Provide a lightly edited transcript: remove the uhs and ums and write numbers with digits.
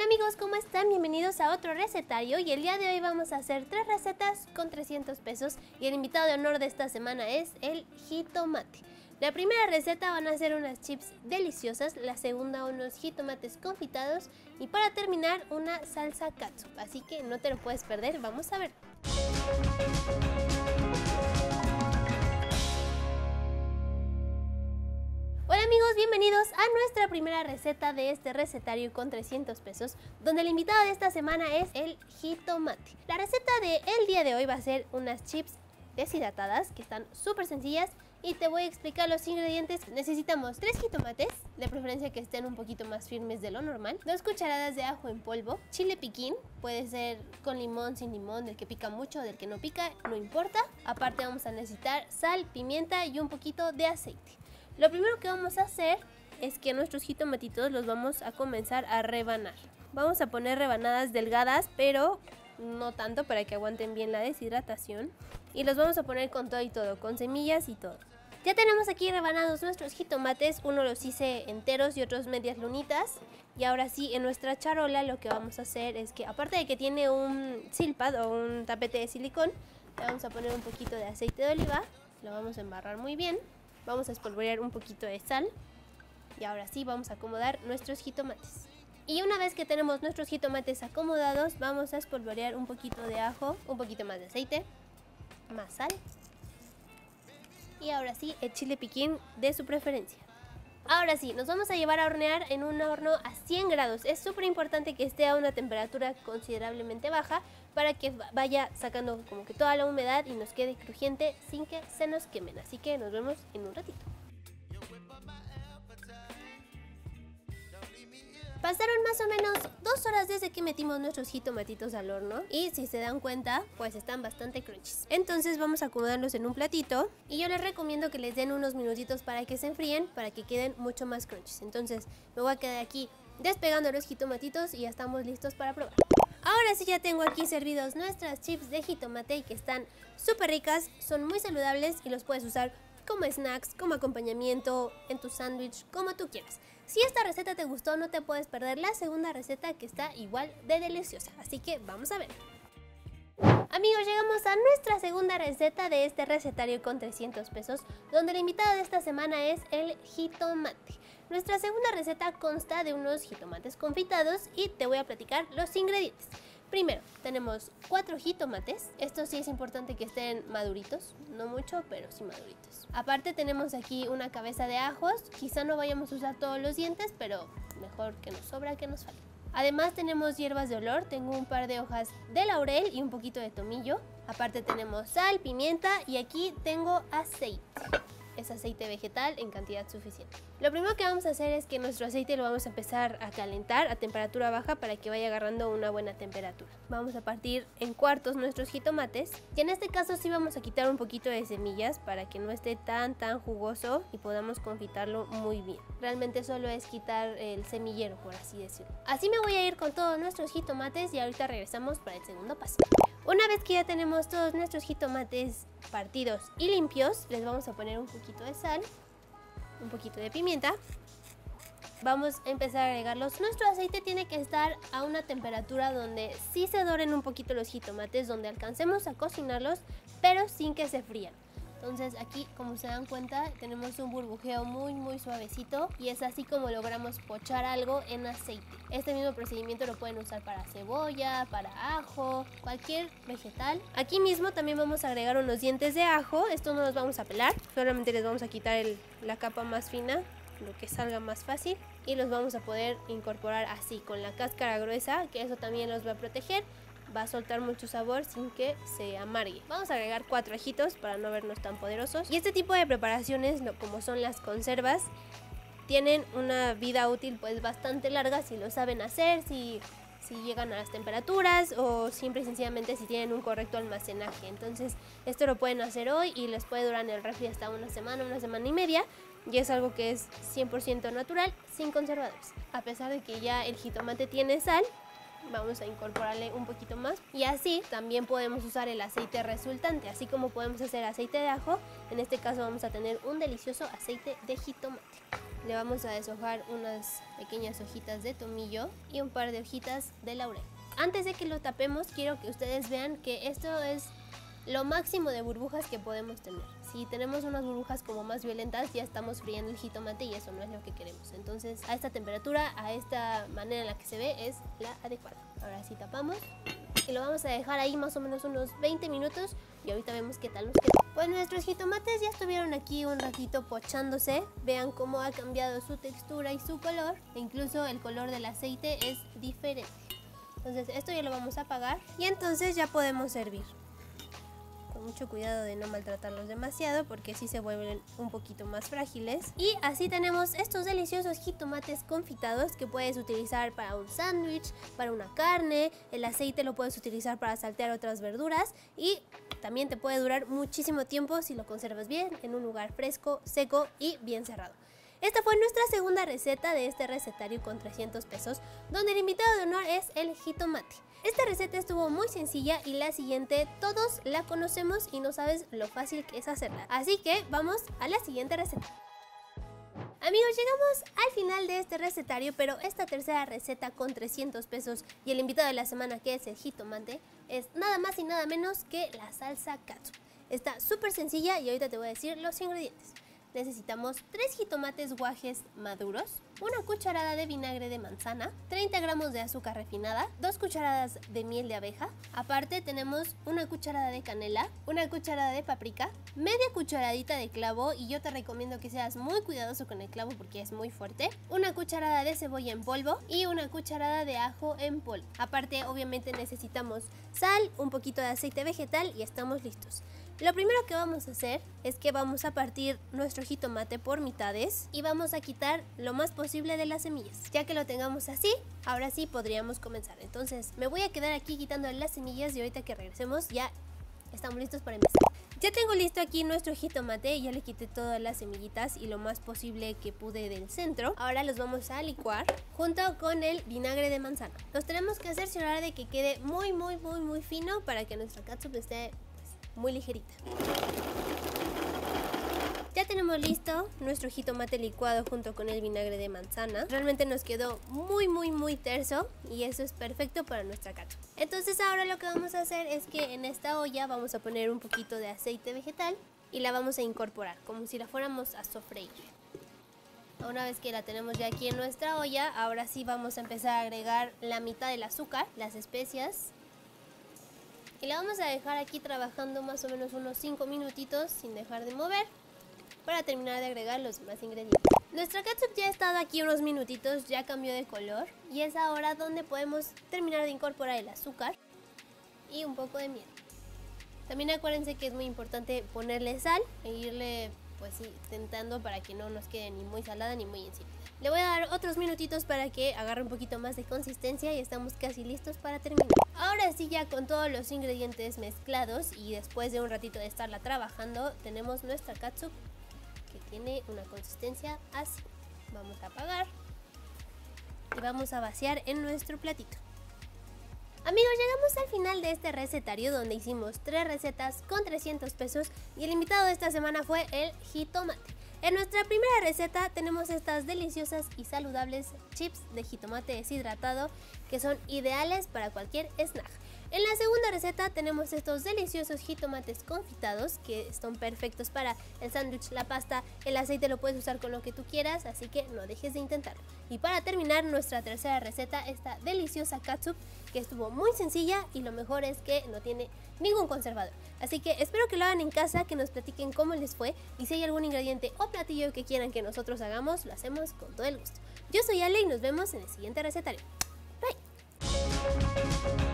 Hola amigos, ¿cómo están? Bienvenidos a otro recetario y el día de hoy vamos a hacer 3 recetas con 300 pesos y el invitado de honor de esta semana es el jitomate. La primera receta van a ser unas chips deliciosas, la segunda unos jitomates confitados y para terminar una salsa catsup, así que no te lo puedes perder, vamos a ver. Hola amigos, bienvenidos a nuestra primera receta de este recetario con 300 pesos, donde el invitado de esta semana es el jitomate. La receta del día de hoy va a ser unas chips deshidratadas que están súper sencillas y te voy a explicar los ingredientes. Necesitamos 3 jitomates, de preferencia que estén un poquito más firmes de lo normal, 2 cucharadas de ajo en polvo, chile piquín, puede ser con limón, sin limón, del que pica mucho, del que no pica, no importa. Aparte vamos a necesitar sal, pimienta y un poquito de aceite. Lo primero que vamos a hacer es que nuestros jitomatitos los vamos a comenzar a rebanar. Vamos a poner rebanadas delgadas, pero no tanto para que aguanten bien la deshidratación. Y los vamos a poner con todo y todo, con semillas y todo. Ya tenemos aquí rebanados nuestros jitomates, uno los hice enteros y otros medias lunitas. Y ahora sí, en nuestra charola lo que vamos a hacer es que, aparte de que tiene un silpad o un tapete de silicón, le vamos a poner un poquito de aceite de oliva, lo vamos a embarrar muy bien. Vamos a espolvorear un poquito de sal y ahora sí vamos a acomodar nuestros jitomates. Y una vez que tenemos nuestros jitomates acomodados, vamos a espolvorear un poquito de ajo, un poquito más de aceite, más sal y ahora sí el chile piquín de su preferencia. Ahora sí, nos vamos a llevar a hornear en un horno a 100 grados. Es súper importante que esté a una temperatura considerablemente baja para que vaya sacando como que toda la humedad y nos quede crujiente sin que se nos quemen. Así que nos vemos en un ratito. Pasaron más o menos 2 horas desde que metimos nuestros jitomatitos al horno y si se dan cuenta, pues están bastante crunchies. Entonces vamos a acomodarlos en un platito y yo les recomiendo que les den unos minutitos para que se enfríen, para que queden mucho más crunchies. Entonces me voy a quedar aquí despegando los jitomatitos y ya estamos listos para probar. Ahora sí ya tengo aquí servidos nuestras chips de jitomate y que están súper ricas, son muy saludables y los puedes usar como snacks, como acompañamiento, en tu sándwich, como tú quieras. Si esta receta te gustó, no te puedes perder la segunda receta que está igual de deliciosa. Así que vamos a ver. Amigos, llegamos a nuestra segunda receta de este recetario con 300 pesos, donde el invitado de esta semana es el jitomate. Nuestra segunda receta consta de unos jitomates confitados y te voy a platicar los ingredientes. Primero, tenemos 4 jitomates. Estos sí es importante que estén maduritos, no mucho, pero sí maduritos. Aparte tenemos aquí una cabeza de ajos. Quizá no vayamos a usar todos los dientes, pero mejor que nos sobra que nos falte. Además tenemos hierbas de olor, tengo un par de hojas de laurel y un poquito de tomillo. Aparte tenemos sal, pimienta y aquí tengo aceite. Es aceite vegetal en cantidad suficiente. Lo primero que vamos a hacer es que nuestro aceite lo vamos a empezar a calentar a temperatura baja para que vaya agarrando una buena temperatura. Vamos a partir en cuartos nuestros jitomates y en este caso sí vamos a quitar un poquito de semillas para que no esté tan jugoso y podamos confitarlo muy bien. Realmente solo es quitar el semillero, por así decirlo. Así me voy a ir con todos nuestros jitomates y ahorita regresamos para el segundo paso. Una vez que ya tenemos todos nuestros jitomates partidos y limpios, les vamos a poner un poquito de sal, un poquito de pimienta. Vamos a empezar a agregarlos. Nuestro aceite tiene que estar a una temperatura donde sí se doren un poquito los jitomates, donde alcancemos a cocinarlos, pero sin que se frían. Entonces aquí, como se dan cuenta, tenemos un burbujeo muy suavecito y es así como logramos pochar algo en aceite. Este mismo procedimiento lo pueden usar para cebolla, para ajo, cualquier vegetal. Aquí mismo también vamos a agregar unos dientes de ajo. Estos no los vamos a pelar, solamente les vamos a quitar la capa más fina, lo que salga más fácil. Y los vamos a poder incorporar así, con la cáscara gruesa, que eso también los va a proteger. Va a soltar mucho sabor sin que se amargue. Vamos a agregar 4 ajitos para no vernos tan poderosos. Y este tipo de preparaciones, como son las conservas, tienen una vida útil pues bastante larga si lo saben hacer, si llegan a las temperaturas o simple y sencillamente si tienen un correcto almacenaje. Entonces esto lo pueden hacer hoy y les puede durar en el refri hasta una semana y media. Y es algo que es 100% natural, sin conservadores. A pesar de que ya el jitomate tiene sal, vamos a incorporarle un poquito más y así también podemos usar el aceite resultante, así como podemos hacer aceite de ajo. En este caso vamos a tener un delicioso aceite de jitomate. le vamos a deshojar unas pequeñas hojitas de tomillo y un par de hojitas de laurel. Antes de que lo tapemos, quiero que ustedes vean que esto es lo máximo de burbujas que podemos tener. Si tenemos unas burbujas como más violentas, ya estamos friendo el jitomate y eso no es lo que queremos. Entonces, a esta temperatura, a esta manera en la que se ve, es la adecuada. Ahora sí tapamos y lo vamos a dejar ahí más o menos unos 20 minutos y ahorita vemos qué tal nos queda. Pues nuestros jitomates ya estuvieron aquí un ratito pochándose. Vean cómo ha cambiado su textura y su color. E incluso el color del aceite es diferente. Entonces esto ya lo vamos a apagar y entonces ya podemos servir. Con mucho cuidado de no maltratarlos demasiado porque así se vuelven un poquito más frágiles. Y así tenemos estos deliciosos jitomates confitados que puedes utilizar para un sándwich, para una carne. El aceite lo puedes utilizar para saltear otras verduras y también te puede durar muchísimo tiempo si lo conservas bien en un lugar fresco, seco y bien cerrado. Esta fue nuestra segunda receta de este recetario con 300 pesos, donde el invitado de honor es el jitomate. Esta receta estuvo muy sencilla y la siguiente todos la conocemos y no sabes lo fácil que es hacerla. Así que vamos a la siguiente receta. Amigos, llegamos al final de este recetario, pero esta tercera receta con 300 pesos y el invitado de la semana, que es el jitomate, es nada más y nada menos que la salsa catsup. Está súper sencilla y ahorita te voy a decir los ingredientes. Necesitamos 3 jitomates guajes maduros, una cucharada de vinagre de manzana, 30 gramos de azúcar refinada, 2 cucharadas de miel de abeja. Aparte tenemos una cucharada de canela, una cucharada de paprika, media cucharadita de clavo, y yo te recomiendo que seas muy cuidadoso con el clavo porque es muy fuerte, una cucharada de cebolla en polvo y una cucharada de ajo en polvo. Aparte, obviamente necesitamos sal, un poquito de aceite vegetal y estamos listos. Lo primero que vamos a hacer es que vamos a partir nuestro jitomate por mitades y vamos a quitar lo más posible de las semillas. Ya que lo tengamos así, ahora sí podríamos comenzar. Entonces me voy a quedar aquí quitando las semillas y ahorita que regresemos ya estamos listos para empezar. Ya tengo listo aquí nuestro jitomate, ya le quité todas las semillitas y lo más posible que pude del centro. Ahora los vamos a licuar junto con el vinagre de manzana. Los tenemos que cerciorar de que quede muy fino para que nuestra catsup esté muy ligerita. Ya tenemos listo nuestro jitomate licuado junto con el vinagre de manzana. Realmente nos quedó muy terso y eso es perfecto para nuestra catsup. Entonces ahora lo que vamos a hacer es que en esta olla vamos a poner un poquito de aceite vegetal y la vamos a incorporar como si la fuéramos a sofreír. Una vez que la tenemos ya aquí en nuestra olla, ahora sí vamos a empezar a agregar la mitad del azúcar, las especias. Y la vamos a dejar aquí trabajando más o menos unos 5 minutitos sin dejar de mover para terminar de agregar los demás ingredientes. Nuestra catsup ya ha estado aquí unos minutitos, ya cambió de color y es ahora donde podemos terminar de incorporar el azúcar y un poco de miel. También acuérdense que es muy importante ponerle sal e irle pues sí, tentando para que no nos quede ni muy salada ni muy insípida. Le voy a dar otros minutitos para que agarre un poquito más de consistencia y estamos casi listos para terminar. Ahora sí, ya con todos los ingredientes mezclados y después de un ratito de estarla trabajando, tenemos nuestra catsup que tiene una consistencia así. Vamos a apagar y vamos a vaciar en nuestro platito. Amigos, llegamos al final de este recetario donde hicimos 3 recetas con 300 pesos y el invitado de esta semana fue el jitomate. En nuestra primera receta tenemos estas deliciosas y saludables chips de jitomate deshidratado que son ideales para cualquier snack. En la segunda receta tenemos estos deliciosos jitomates confitados que son perfectos para el sándwich, la pasta, el aceite lo puedes usar con lo que tú quieras, así que no dejes de intentarlo. Y para terminar nuestra tercera receta, esta deliciosa catsup que estuvo muy sencilla y lo mejor es que no tiene ningún conservador. Así que espero que lo hagan en casa, que nos platiquen cómo les fue y si hay algún ingrediente o platillo que quieran que nosotros hagamos, lo hacemos con todo el gusto. Yo soy Ale y nos vemos en el siguiente recetario. Bye.